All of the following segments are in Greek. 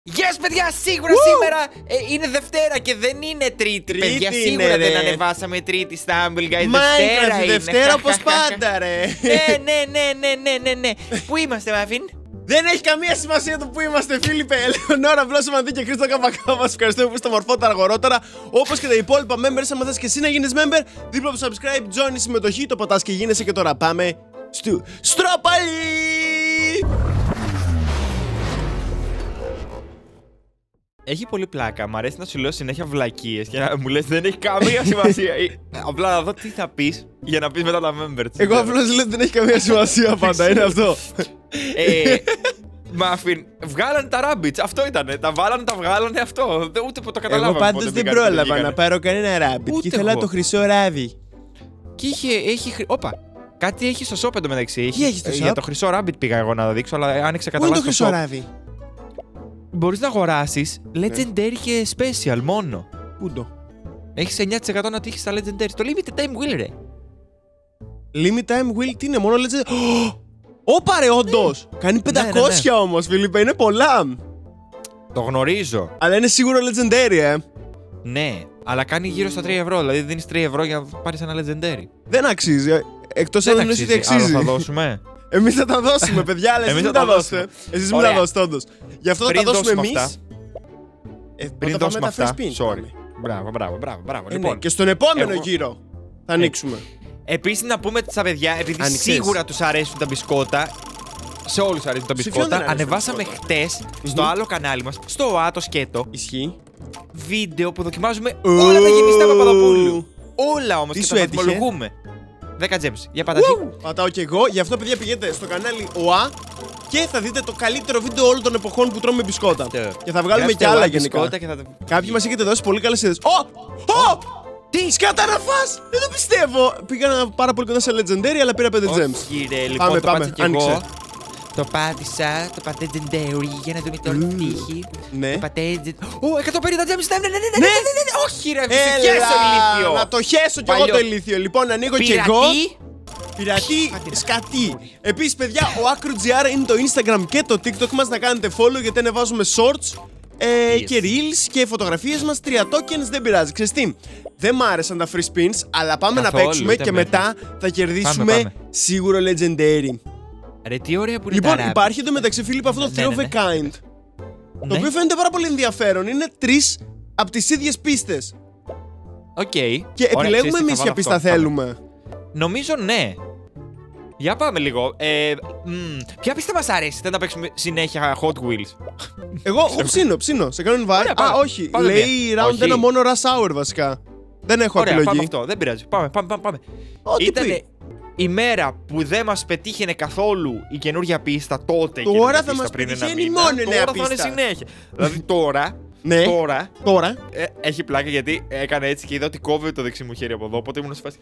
Γεια σας παιδιά, σίγουρα σήμερα είναι Δευτέρα και δεν είναι Τρίτη. Παιδιά, σίγουρα δεν ανεβάσαμε Τρίτη στα Humble Guys. Δευτέρα είναι. Δευτέρα όπως πάντα ρε. Ναι. Πού είμαστε, Μάφιν? Δεν έχει καμία σημασία το που είμαστε, Φίλιππε. Ελεονόρα, Βλώσο Μαντή και Χρήστο Καπακά. Μας ευχαριστούμε που είστε μορφότερα αγορότερα. Όπως και τα υπόλοιπα members, άμα θες και εσύ να γίνεις member, δίπλα από το subscribe, join, συμμετοχή, το πατάς και γίνεσαι. Και τώρα πάμε στο στροπαλί. Έχει πολύ πλάκα. Μ' αρέσει να σου λέω συνέχεια βλακίες και να μου λες δεν έχει καμία σημασία. Απλά να δω τι θα πεις για να πεις μετά τα members. Εγώ απλώς λέω ότι δεν έχει καμία σημασία πάντα. Είναι αυτό. Μάφιν, βγάλανε τα rabbits. Αυτό ήτανε. Τα βάλανε, τα βγάλανε αυτό. Ούτε που το καταλάβαμε. Εγώ πάντως δεν πρόλαβα να πάρω κανένα rabbit. Και ήθελα το χρυσό ράβι. Και έχει. Όπα. Κάτι έχει στο shop εντωμεταξύ. Τι έχει στο shop? Για το χρυσό rabbit πήγα εγώ να το δείξω, αλλά άνοιξε κατά λάθος. Πού είναι το χρυσό ράβι? Μπορείς να αγοράσεις Legendary και Special μόνο. Πού το? Έχεις 9% να τύχεις στα Legendary. Το Limited Time Wheel, ρε. Limited Time Wheel, τι είναι, μόνο Legendary? Όπα ρε, όντως! Κάνει 500 όμως, Φίλιππε, είναι πολλά. Το γνωρίζω. Αλλά είναι σίγουρο Legendary, Ναι, αλλά κάνει γύρω στα 3 ευρώ. Δηλαδή δίνεις 3 ευρώ για να πάρεις ένα Legendary. Δεν αξίζει. Εκτός αν εννοείς ότι αξίζει. Άρα θα δώσουμε. Εμείς θα τα δώσουμε, παιδιά, αλλά εσείς μην τα δώσετε. Εσείς μην τα δώσετε, όντως. Γι' αυτό θα τα δώσουμε εμείς. Πριν δώσουμε αυτά. Sorry. Μπράβο. Λοιπόν, και στον επόμενο γύρο θα ανοίξουμε. Επίσης να πούμε στα παιδιά, επειδή σίγουρα τους αρέσουν τα μπισκότα. Σε όλους αρέσουν τα μπισκότα. Ανεβάσαμε χτες στο άλλο κανάλι μας, στο ΑΤΟ Σκέτο. Ισχύει. Βίντεο που δοκιμάζουμε όλα τα γεμιστά Παπαδοπούλου. Όλα όμως και τα βαθμολογούμε. 10 gems. Για πατάτε. Πατάω κι εγώ. Γι' αυτό, παιδιά, πηγαίνετε στο κανάλι ΟΑ και θα δείτε το καλύτερο βίντεο όλων των εποχών που τρώμε μπισκότα. Και θα βγάλουμε κι άλλα γενικά. Κάποιοι μας έχετε δώσει πολύ καλές ιδέες. Τι σκάτα να φας! Δεν το πιστεύω! Πήγα πάρα πολύ κοντά σε Legendary, αλλά πήρα 5 gems. Κύριε, λοιπόν, πάμε. Άνοιξε. Το πάτησα, το πατέ Legendary για να δούμε τώρα τι τύχει. Ναι. Το πατέ. 150 gems. Ναι. Όχι, ρε, χέσω ηλίθιο. Να το χέσω κι εγώ το ηλίθιο. Λοιπόν, ανοίγω κι εγώ. Πειρατή σκατή. Επίσης, παιδιά, ο AcroGR είναι το Instagram και το TikTok μας. Να κάνετε follow γιατί ανεβάζουμε shorts και reels και φωτογραφίες μας. 3 tokens, δεν πειράζει. Ξέρεις τι, δεν μ' άρεσαν τα free spins, αλλά πάμε να παίξουμε και μετά θα κερδίσουμε σίγουρο Legendary. Ρε, τι ωραία που είναι. Λοιπόν, υπάρχει εντωμεταξύ, Φίλιππ, αυτό το 3 of a kind. Το οποίο φαίνεται πάρα πολύ ενδιαφέρον. Είναι 3 από τις ίδιες πίστες. Οκ. Και επιλέγουμε εμείς ποια πίστα θέλουμε. Νομίζω ναι. Για πάμε λίγο. Ποια πίστα μας αρέσει? Δεν θα παίξουμε συνέχεια Hot Wheels. Εγώ ψήνω. Σε κάνω invite. Α, όχι. Λέει round 1 μόνο Rush Hour βασικά. Δεν έχω επιλογή. Πάμε αυτό. Δεν πειράζει. Πάμε. Ήτανε η μέρα που δεν μας πετύχαινε καθόλου η καινούργια πίστα τότε. Τώρα θα μας πετύχαινει μόνο η νέα πίστα. Τώρα θα είναι συνέχεια. Δηλαδή τώρα. Ναι. Τώρα. Έχει πλάκα γιατί έκανε έτσι και είδα ότι κόβει το δεξί μου χέρι από εδώ. Οπότε ήμουν σε φάση.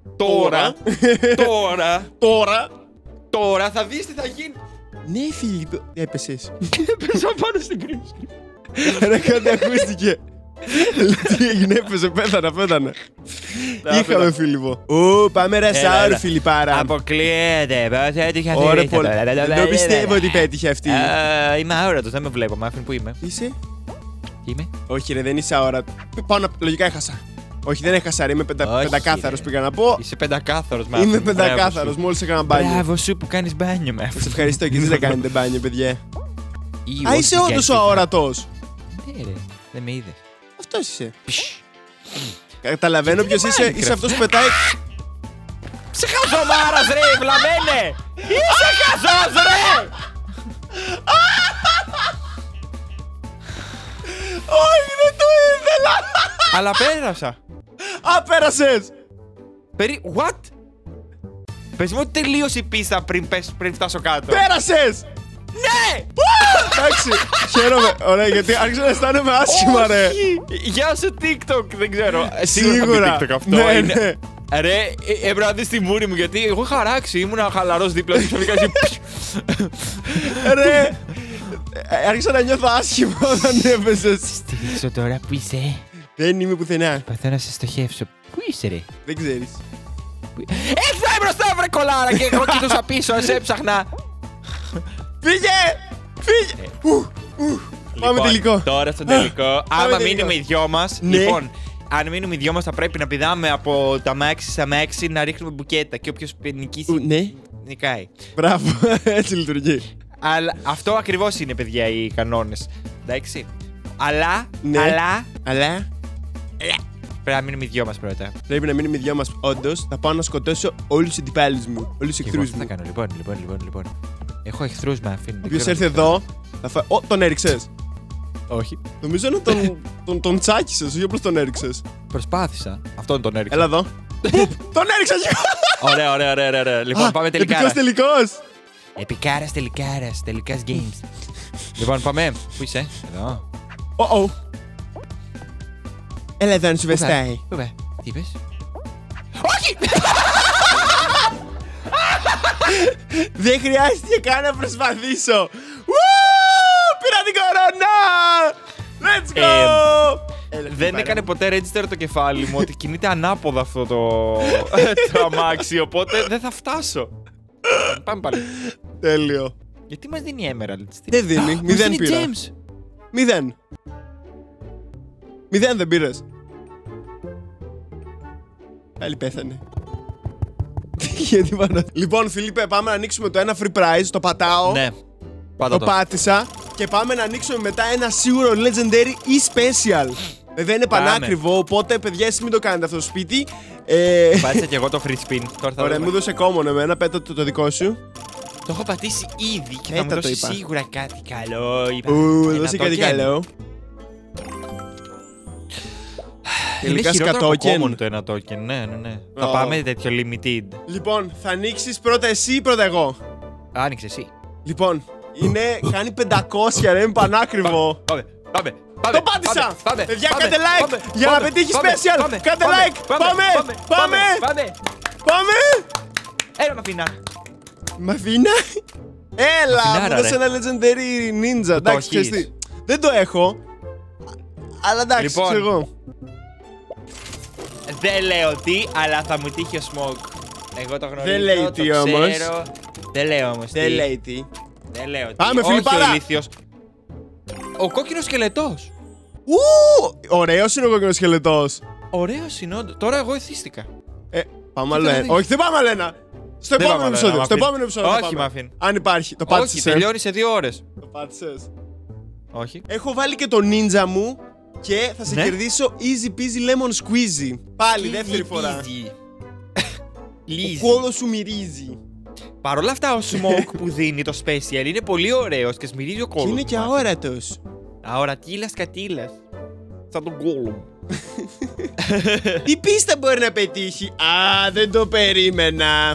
Τώρα θα δεις τι θα γίνει. Ναι, Φίλιππ. Έπεσες. Έπεσα πάνω στην κρύψη. Ρε, κάτι ακούστηκε. Τι έγινε, έπεσε, πέθανε. Είχαμε, Φίλιππο. Πάμε Ρασάουρ, Φιλιππάρα. Αποκλείεται, πώς έτυχε αυτή. Ωραία, πολύ. Δεν πιστεύω ότι πέτυχε αυτή. Είμαι αόρατος, δεν με βλέπω, Μάφιν, πού είμαι? Είσαι? Είμαι. Όχι ρε, δεν είσαι αόρατος. Πάω να, λογικά έχασα. Όχι, δεν έχασα ρε, είμαι πεντακάθαρος πήγα να πω. Είσαι πεντακάθαρος, Μάφιν. Είμαι πεντακάθαρος, μόλις έκανα μπάνιο. Μπράβο σου που κάνεις μπάνιο, Μάφιν. Σε ευχαριστώ και εσείς δεν κάνετε μπάνιο, παιδιά. Α, είσαι όντως ο αόρατος. Ναι ρε, δεν με είδες. Αυτός είσαι. Καταλαβαίνω ποιος είσαι, είσαι αυτός που πετάει. Είσαι χαζομάρας ρε, βλαμένε! Είσαι χαζός ρε! Όχι, δεν το ήθελα! Αλλά πέρασα. Α, πέρασες! What? Πες μου ότι τελείωσε η πίστα πριν φτάσω κάτω. Πέρασες! Ναι! Εντάξει, χαίρομαι. Ωραία, γιατί άρχισα να αισθάνομαι άσχημα, ρε. Γεια σου TikTok, δεν ξέρω. Σίγουρα. TikTok αυτό. Ναι. Ρε, έπρεπε να δεις τη μούρη μου γιατί εγώ είχα ράξει, ήμουν χαλαρός δίπλα του. Ρε, άρχισα να νιώθω άσχημα όταν έπεσες. Στηρίξω τώρα, που είσαι? Δεν είμαι πουθενά. Προσπαθώ να σε στοχεύσω. Πού είσαι ρε? Δεν ξέρεις. Έξω μπροστά βρε κολάρα και εγώ κοιτούσα πίσω, σε έψαχνα. Φύγε! Πάμε τελικό. Τώρα στο τελικό. Άμα μείνουμε οι δυο μας. Λοιπόν, αν μείνουμε οι δυο μας, θα πρέπει να πηδάμε από τα μάξι στα μάξι να ρίχνουμε μπουκέτα. Και όποιος νικήσει. Ναι. Νικάει. Μπράβο, έτσι λειτουργεί. Αλλά αυτό ακριβώς είναι, παιδιά, οι κανόνες. Εντάξει. Αλλά. Πρέπει να μείνουμε οι δυο μας πρώτα. Πρέπει να μείνουμε οι δυο μας, όντως. Θα πάω να σκοτώσω όλους τους αντιπάλους μου. Όλους τους εχθρούς μου. Τι θα κάνω, λοιπόν. Έχω εχθρούς, με αφήνει. Όποιος έρθει εδώ, θα φάει. Τον έριξες. Όχι. Νομίζω να τον τσάκισες, όχι απλώς τον έριξες. Προσπάθησα. Αυτόν τον έριξα. Έλα εδώ. Τον έριξα! Ωραία. Λοιπόν, πάμε τελικά. Επικός Τελικάρας games. Λοιπόν, πάμε. Πού είσαι? Εδώ. Έλα εδώ να σου βεστάει. Πού είπε? Τι είπες? Όχι! Δεν χρειάστηκε καν να προσπαθήσω. Πήρα την κορώνα! Let's go! Δεν έκανε ποτέ register το κεφάλι μου ότι κινείται ανάποδα αυτό το αμάξι, οπότε δεν θα φτάσω. Πάμε πάλι. Τέλειο. Γιατί μας δίνει Emeralds? Δεν δίνει, 0 πήρα. 0. 0 δεν πήρες. Πάλι πέθανε. Γιατί πάνω. Λοιπόν, Φίλιππε, πάμε να ανοίξουμε το ένα free prize. Το πατάω. Ναι. Το πάτησα. Και πάμε να ανοίξουμε μετά ένα σίγουρο legendary ή special. Βέβαια είναι πανάκριβο, οπότε παιδιά, εσείς μην το κάνετε αυτό στο σπίτι. Πάτησα και εγώ το free spin. Ωραία, μου δώσε common εμένα, πέτα το δικό σου. Το έχω πατήσει ήδη και θα μου δώσει σίγουρα κάτι καλό. Δώσε κάτι καλό. Τελικά σκατόκεν. Το ένα token, ναι. Θα πάμε τέτοιο limited. Λοιπόν, θα ανοίξεις πρώτα εσύ ή πρώτα εγώ? Άνοιξε εσύ. Λοιπόν, κάνει 500, ρε, είναι πανάκριβο. Πάμε. Το πάτησα! Παιδιά, κάντε like για να πετύχει special! Κάντε like! Πάμε! Έλα, Μαφίνα. Μαφίνα? Έλα, μου δώσε ένα legendary ninja. Εντάξει, ξέρεις τι. Δεν το έχω. Αλλά εντάξει, ξέρω εγώ. Δεν λέω τι, αλλά θα μου τύχει ο Smoke. Εγώ το γνωρίζω. Δεν λέει τι όμως. Δεν λέω όμως τι. Δεν λέει τι. Δεν λέω τι. Πάμε, Φιλιππάρα. Όχι ο ηλίθιος. Ο κόκκινος σκελετός. Ωραίος είναι ο κόκκινος σκελετός. Ωραίος είναι όντως. Τώρα εγώ εθίστηκα. Πάμε άλλο ένα. Όχι, δεν πάμε άλλο ένα. Στο επόμενο επεισόδιο. Όχι, Μαφίν. Αν υπάρχει. Το πάτησες. Όχι, τελειώνει σε 2 ώρες. Το πάτησες. Όχι. Έχω βάλει και το ninja μου και θα σε κερδίσω easy peasy lemon squeezy. Πάλι δεύτερη φορά. Ο κόλος σου μυρίζει. Παρ' όλα αυτά, ο Smoke που δίνει το special είναι πολύ ωραίος και σμυρίζει ο κόλος. Και είναι και αόρατος. Αορατήλας κατήλας. Σαν τον κόλο. Τι πίστα μπορεί να πετύχει? Δεν το περίμενα.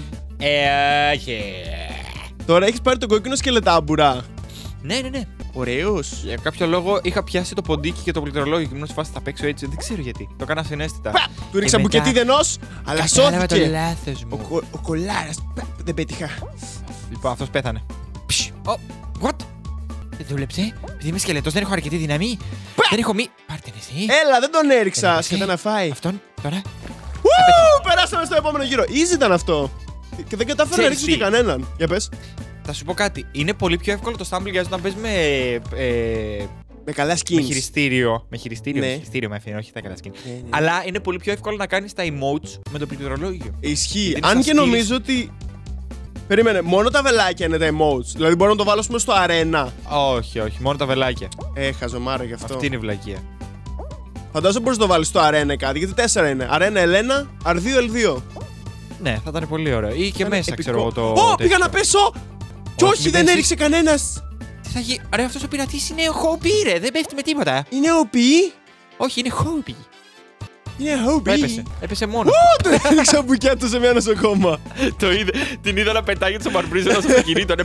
Τώρα έχεις πάρει τον κόκκινο σκελετάμπουρα. Ναι. Ωραίος. Για κάποιο λόγο είχα πιάσει το ποντίκι και το πληκτρολόγιο και ήμουν σε φάση θα παίξω έτσι. Δεν ξέρω γιατί. Το έκανα συναίσθητα. Του ρίξα μπουκετί δενός, αλλά σώθηκε. Το λάθος μου. Ο κολάρας. Δεν πέτυχα. Λοιπόν, αυτός πέθανε. What? Δεν δούλεψε. Επειδή είμαι σκελετός, δεν έχω αρκετή δύναμη. Δεν έχω μη. Πάρτε εσύ. Έλα, δεν τον έριξα. Σχεδόν να φάει. Αυτόν τώρα. Περάσαμε στο επόμενο γύρο. Easy ήταν αυτό. Και δεν κατάφερα να ρίξω και κανέναν. Για πες. Θα σου πω κάτι. Είναι πολύ πιο εύκολο το Stumble Guys όταν παίζει με καλά skins. Με χειριστήριο. Με χειριστήριο με αφήνει, όχι τα καλά skins. Αλλά είναι πολύ πιο εύκολο να κάνεις τα emotes με το πληκτρολόγιο. Ισχύει. Αν και νομίζω ότι. Περίμενε, μόνο τα βελάκια είναι τα emotes. Δηλαδή μπορώ να το βάλω στο arena. Όχι, μόνο τα βελάκια. Χαζομάρα γι' αυτό. Αυτή είναι η βλακεία. Φαντάζομαι μπορείς να το βάλεις στο arena κάτι, γιατί 4 είναι. Arena Ελένα, R2 L2. Ναι, θα ήταν πολύ ωραίο. Ή και μέσα, ξέρω εγώ το. Πήγα να πέσω! Κι όχι, δεν έριξε κανένας! Τι θα γίνει? Ρε, αυτός ο πειρατής είναι χόμπι, ρε! Δεν πέφτει με τίποτα. Είναι οπί! Όχι, είναι χόμπι. Είναι χόμπι! Έπεσε μόνο. Το έριξα μπουκέτο σε μια νοσοκόμα. Το είδε. Την είδα να πετάγεται στο παρμπρίζ στο αυτοκίνητο.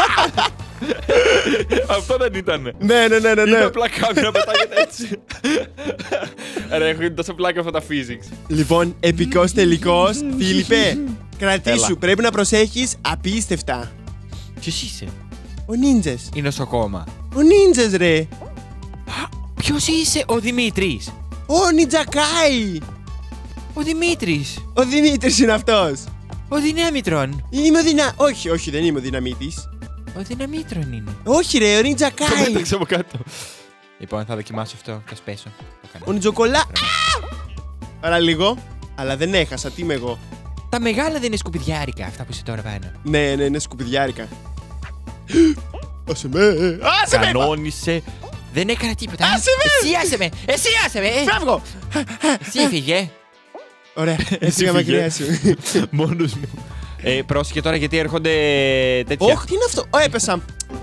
Αυτό δεν ήταν. Ναι. Είναι απλά κάποιο να πετάγεται έτσι. Ρε, έχουν τόσο πλάκα αυτά τα physics. Λοιπόν, επικός τελικός. Φίλιππε, κρατήσου. Πρέπει να προσέχεις απίστευτα. Ποιος είσαι? Ο Νίντζας. Η νοσοκόμα. Ο Νίντζας, ρε. Ποιος είσαι? Ο Δημήτρης. Ο Νιτζακάι. Ο Δημήτρης. Ο Δημήτρης είναι αυτός. Ο Δυνάμητρον. Είμαι ο Όχι, δεν είμαι ο Δυναμίτης. Ο Δυναμήτρον είναι. Όχι, ρε, ο Νιτζακάι. Το πέταξε από κάτω. Λοιπόν, θα δοκιμάσω αυτό και ας πέσω. Ονιτζοκολά. Άρα λίγο. Αλλά δεν έχασα, τι είμαι εγώ. Τα μεγάλα δεν είναι σκουπιδιάρικα αυτά που είσαι τώρα πάνω. Ναι, είναι σκουπιδιάρικα. Άσε με. Άσε με. Κανόνισε. Δεν έκανα τίποτα. Άσε με. Εσύ άσε με. Εσύ άσε με. Φεύγω. Εσύ έφυγε. Ωραία, έφυγα μακριά σου. Μόνος μου. Πρόσεχε τώρα γιατί έρχονται τέτοια. Όχι, τι είναι αυτό. Έπεσα.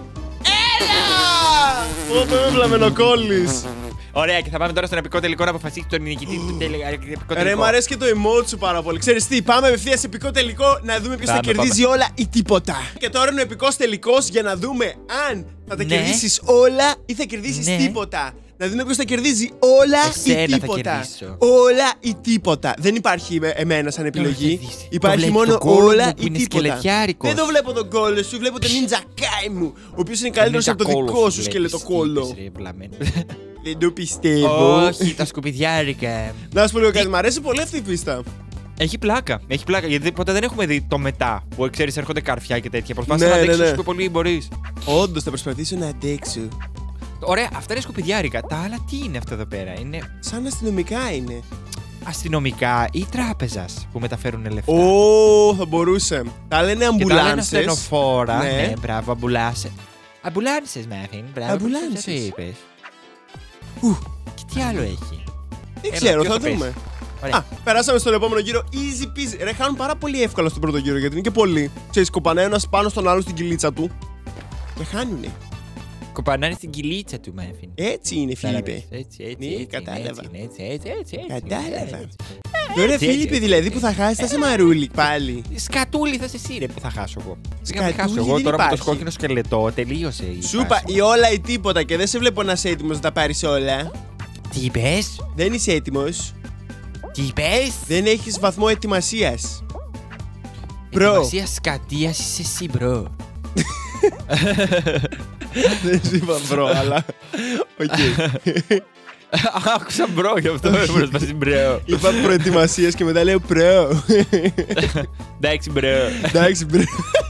Έλα! Ω, με βλαμενοκόλλης. Ωραία, και θα πάμε τώρα στον επικό τελικό να αποφασίσει τον νικητή του επικό τελικό. Ρε, μου αρέσει και το emote σου πάρα πολύ. Ξέρεις τι, πάμε απευθείας σε επικό τελικό να δούμε ποιος θα κερδίζει όλα ή τίποτα. Και τώρα είναι ο επικός τελικός για να δούμε αν θα τα κερδίσεις όλα ή θα κερδίσεις τίποτα. Να δούμε ποιος θα κερδίζει όλα ή τίποτα. Όλα ή τίποτα. Δεν υπάρχει εμένα σαν επιλογή. Υπάρχει μόνο όλα ή τίποτα. Δεν το βλέπω τον κόλλο σου, βλέπω τον Ninja Kai μου, ο οποίος είναι καλύτερος από το δικό σου σκελετοκόλλο. Δεν το πιστεύω. Όχι, τα σκουπιδιάρικα. Να σου πω λίγο κάτι, μου αρέσει πολύ αυτή η πίστα. Έχει πλάκα, γιατί ποτέ δεν έχουμε δει το μετά που ξέρεις έρχονται καρφιά και τέτοια. Προσπάθησε να αντέξεις όσο πιο πολύ μπορείς. Όντως, θα προσπαθήσω να αντέξω. Ωραία, αυτά είναι σκουπιδιάρικα. Τα άλλα τι είναι αυτό εδώ πέρα, είναι. Σαν αστυνομικά είναι. Αστυνομικά ή τράπεζας που μεταφέρουν λεφτά. Θα μπορούσε. Τα λένε αμπουλάνσες. Τα λένε ασθενοφόρα. Ναι, μπράβο, αμπουλάνσες. Αμπουλάνσες, Μάθιν. Μπράβο, αμπουλάνσες. Τι είπες. Και τι άλλο έχει. Δεν ξέρω, θα δούμε. Περάσαμε στον επόμενο γύρο. Easy peasy. Ρε, χάνουν πάρα πολύ εύκολα στον πρώτο γύρο γιατί είναι και πολλοί. Ξέρεις, κοπανάει ένας πάνω στον άλλο στην κυλίτσα του. Και χάνουνε. Κοπανάνε στην κυλίτσα του, Μάθιν. Έτσι είναι, Φίλιππε. Έτσι, κατάλαβα. Έτσι. Κατάλαβα. Ωραία, Φίλιππε, δηλαδή που θα χάσει, θα σε μαρούλι πάλι. Σκατούλη θα σε εσύ, ρε, που θα χάσω εγώ. Σκατούλη θα χάσω εγώ τώρα με το σκόκκινο σκελετό. Τελείωσε η. Σου είπα ή όλα ή τίποτα και δεν σε βλέπω να είσαι έτοιμος να τα πάρεις όλα. Τι είπες? Δεν είσαι έτοιμος. Τι είπες? Δεν έχεις βαθμό ετοιμασίας. Ετοιμασία σκατίας είσαι εσύ, μπρο. Δεν σου είπα μπρο, αλλά. Οκ. Άκουσα μπρο, γι' αυτό έπρεπε να πει μπρο. Είπα προετοιμασίας και μετά λέω μπρο. Εντάξει, μπρο. Εντάξει, μπρο.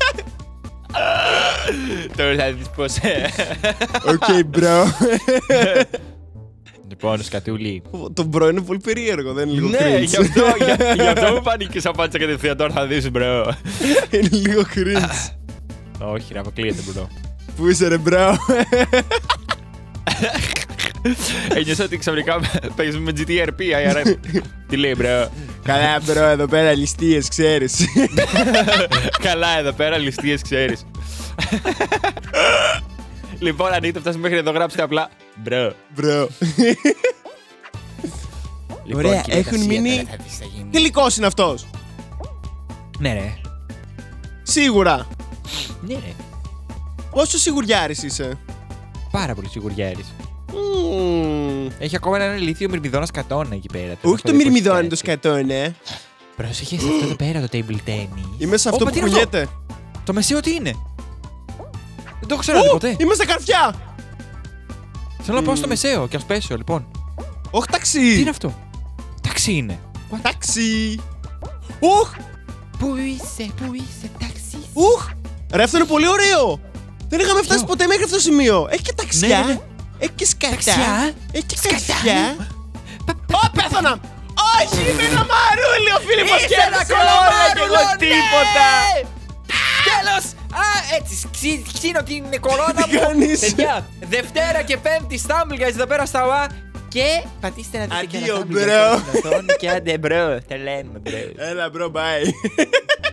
Τώρα θα δεις πώς. Οκ, μπρο. Λοιπόν, σκατούλη. Το μπρο είναι πολύ περίεργο, δεν είναι λίγο cringe? Ναι, γι' αυτό μου πανίκες απάντησα κατευθείαν. Τώρα θα δεις μπρο. Είναι λίγο cringe. Όχι, ρε, αποκλείεται μπρο. Πού είσαι, ρε, μπρο? Ένιωσα ότι ξαφνικά παίζουμε με GTRP, IRM. Τι λέει, μπρο? Καλά, μπρο, εδώ πέρα ληστείες, ξέρεις. Καλά, εδώ πέρα ληστείες, ξέρεις. Λοιπόν, αν είτε φτάσουμε μέχρι εδώ, γράψτε απλά μπρο. Μπρο. Ωραία, έχουν μείνει. Τελικός είναι αυτός. Ναι, ρε. Σίγουρα. Ναι, ρε. Πόσο σιγουριάρης είσαι? Πάρα πολύ σιγουριάρης. Έχει ακόμα ένα ηλίθιο μυρμηδόνα σκατώνα εκεί πέρα. Όχι το μυρμηδόνα το σκατώνα. Πρόσεχε σε αυτό εδώ πέρα το table tennis. Είμαι σε αυτό που κουνιέται. Το μεσαίο τι είναι? Δεν το έχω ξαναδεί ποτέ. Είμαι στα καρφιά. Θέλω να πάω στο μεσαίο και ας πέσω, λοιπόν. Όχι ταξί. Τι είναι αυτό? Ταξί είναι. Ταξί. Ουχ. Πού είσαι ταξί? Ουχ. Ρε, αυτό είναι πολύ ωραίο. Δεν είχαμε φτάσει ποτέ μέχρι αυτό το σημείο. Έχει και ταξιά. Έχει και σκατά. Έχει και καρφιά. Ω, πέθανα. Όχι, είμαι ένα μαρούλι, ο Φίλιππος και ένα κολόνα και εγώ τίποτα. Τέλος! Έτσι, ξύνω την κορώνα μου. Παιδιά, Δευτέρα και Πέμπτη Stumble Guys εδώ πέρα στα ΟΑ. Και πατήστε να δείτε και ένα Stumble Guys στην οθόνη. Και άντε μπρο, τα λέμε μπρο. Έλα μπρο, bye.